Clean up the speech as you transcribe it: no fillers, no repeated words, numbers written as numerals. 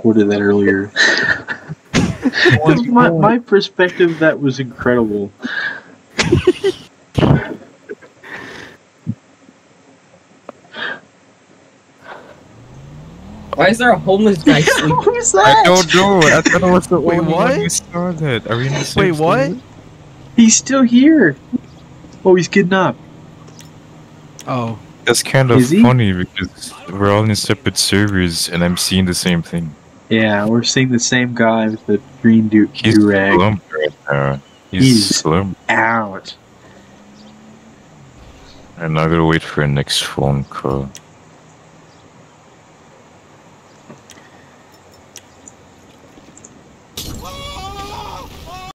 recorded that earlier. my perspective, that was incredible. Why is there a homeless guy sleeping? Who's that? I don't know. I thought I was the Wait, only what? one who saw that. Are we in the same Wait, what? server? He's still here. Oh, he's getting up. Oh. That's kind of Is he? funny because we're all in separate servers and I'm seeing the same thing. Yeah, we're seeing the same guy with the green He's do-rag slumped right now. He's He's- slumped. out. And I gotta wait for a next phone call.